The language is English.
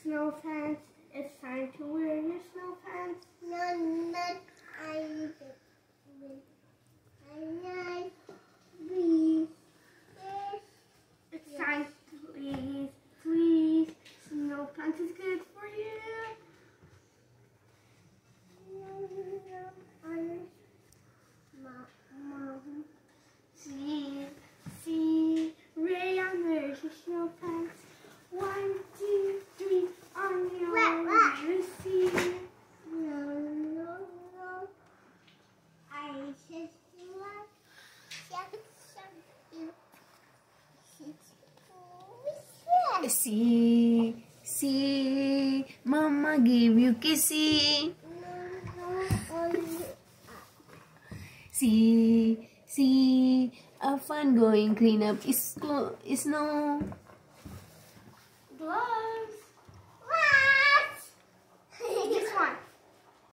snow pants. It's time to wear your snow pants. No, not I. Please. It's time to please. Snow pants is good for you. Mom. See, Rayon wears your snow pants. 1, 2, 3, on your own. See. No. I just want See, Mama gave you kissy. See, a fun going clean up is snow. Glow.